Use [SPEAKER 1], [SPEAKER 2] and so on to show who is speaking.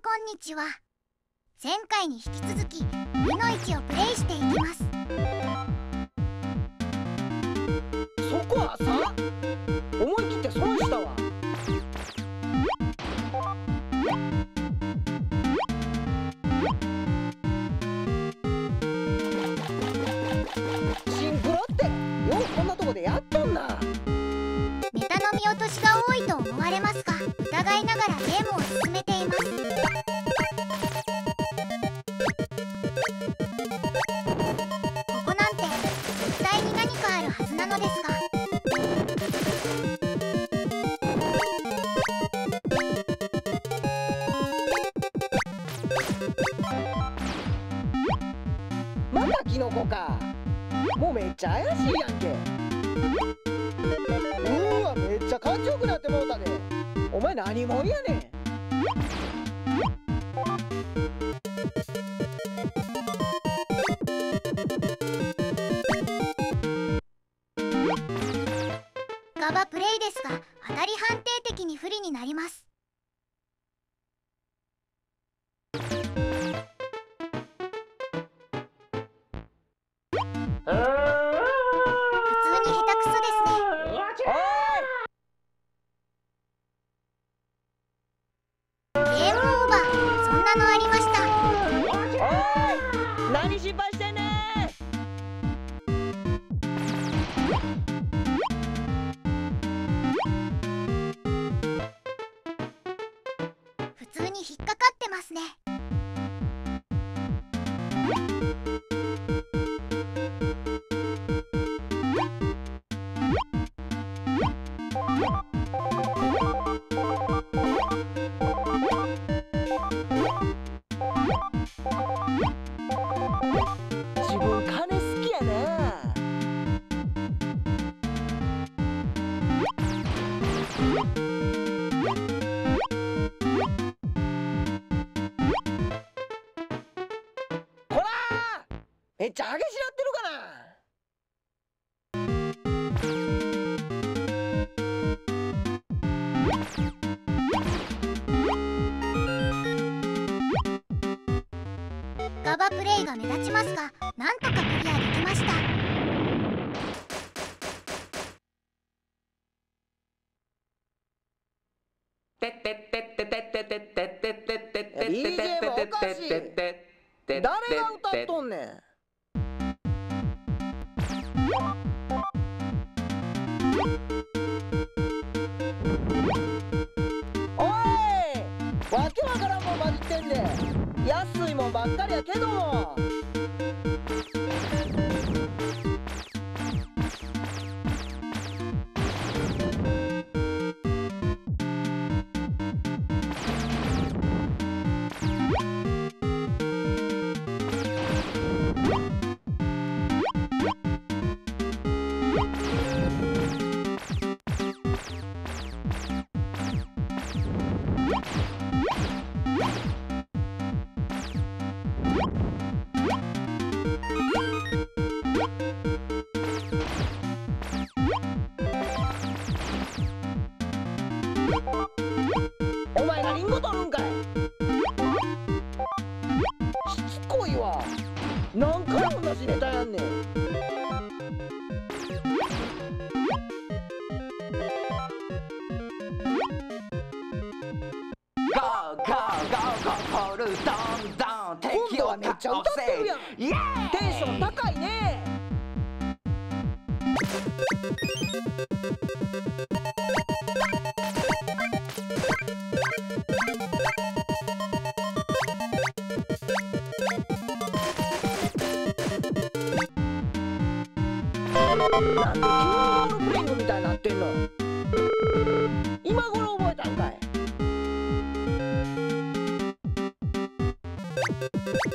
[SPEAKER 1] こんにちは。前回に引き続き2の1をプレイしていきます。
[SPEAKER 2] そこはさ、思い切って損したわ。シンクロってよくこんなとこでやっとんな。
[SPEAKER 1] ネタの見落としが多いと思われますが、疑いながらゲームを進めています。ここなんて絶対に何かあるはずなのですが、
[SPEAKER 2] またキノコか。もうめっちゃ怪しいやんけ。わ、めっちゃ感情よくなってもうたで。お前何者やねん。
[SPEAKER 1] ガバプレイですが、当たり判定的に不利になります。
[SPEAKER 2] 何心配してんねん。
[SPEAKER 1] 普通に引っかかってますね。
[SPEAKER 2] 自分金好きやな。こらー、めっちゃ激しなってるかな。
[SPEAKER 1] ガバプレイが目立ちますが、なんとかクリアできました。
[SPEAKER 2] BGM おかしい。誰が歌っとんねん。おい、わけわからんもん混じってんで。安いもんばっかりやけども。お前がリンゴ取るんかい。しつこいわ。何回も同じネタやんねん。今度はめっちゃ歌ってるやん。テンション高いね。なんで急にロールプレイングみたいになってんの。今頃覚えたんかい。